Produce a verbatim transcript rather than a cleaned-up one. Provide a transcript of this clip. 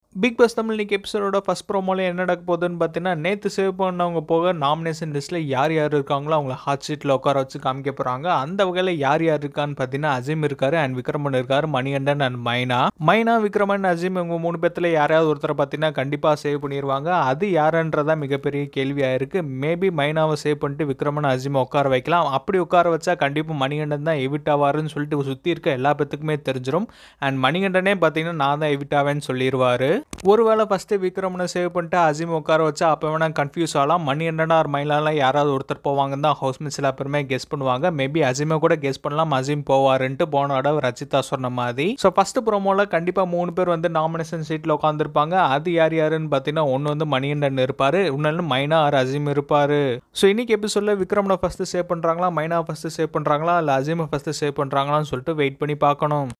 Big pass Tamil இன்னைக்கு எபிசோடோட first ப்ரோமோல என்ன நடக்க போகுதுன்னு பார்த்தீங்கன்னா, நேற்று சேவ் பண்ணவங்க போக நாமினேஷன் லிஸ்ட்டில் யார் யார் இருக்காங்களோ அவங்கள ஹாட் சீட்டில் உட்கார வச்சு காமிக்க போகிறாங்க. அந்த வகையில் யார் யார் இருக்கான்னு பார்த்தீங்கன்னா, அசீம் இருக்காரு அண்ட் விக்ரமன் இருக்காரு, மணிகண்டன் அண்ட் மைனா. மைனா, விக்ரமன், அசீம் இவங்க மூணு பேர்த்தில் யாராவது ஒருத்தரை பார்த்தீங்கன்னா கண்டிப்பாக சேவ் பண்ணிடுவாங்க. அது யாருன்றதா மிகப்பெரிய கேள்வியாக இருக்குது. மேபி மைனாவை சேவ் பண்ணிட்டு விக்ரமன், அசீமை உட்கார வைக்கலாம். அப்படி உட்கார வச்சா கண்டிப்பாக மணிகண்டன் தான் எவிட் ஆவாருன்னு சொல்லிட்டு சுற்றி இருக்க எல்லா பேத்துக்குமே தெரிஞ்சிடும். அண்ட் மணிகண்டனே பார்த்தீங்கன்னா நான் தான் எவிட் ஆவேன்னு சொல்லிடுவாரு. ஒருவேளை ஃபஸ்ட்டு விக்ரமனை சேவ் பண்ணிட்டு அசீம் உட்கார வச்சா அப்போ வேணால் கன்ஃபியூஸ் ஆகலாம். மணிகண்டன் ஆர் மைனாலாம் யாராவது ஒருத்தர் போவாங்கன்னு தான் ஹவுஸ்மேட்ஸ் சில பேருமே கெஸ் பண்ணுவாங்க. மேபி அசீமை கூட கெஸ் பண்ணலாம், அசீம் போவாருன்ட்டு போன தடவை ரச்சிதா சொன்ன மாதிரி. ஸோ ஃபஸ்ட்டு ப்ரோமோவில் கண்டிப்பாக மூணு பேர் வந்து நாமினேஷன் சீட்டில் உட்காந்துருப்பாங்க. அது யார் யாருன்னு பார்த்தீங்கன்னா, ஒன்று வந்து மணிகண்டன் இருப்பார், இன்னொன்று மைனா ஆர் அசீம் இருப்பார். ஸோ இன்னைக்கு எபிசோடில் விக்ரமனை ஃபஸ்ட்டு சேவ் பண்ணுறாங்களா, மைனா ஃபஸ்ட்டு சேவ் பண்ணுறாங்களா, இல்லை அசீமை ஃபஸ்ட்டு சேவ் பண்ணுறாங்களான்னு சொல்லிட்டு வெயிட் பண்ணி பார்க்கணும்.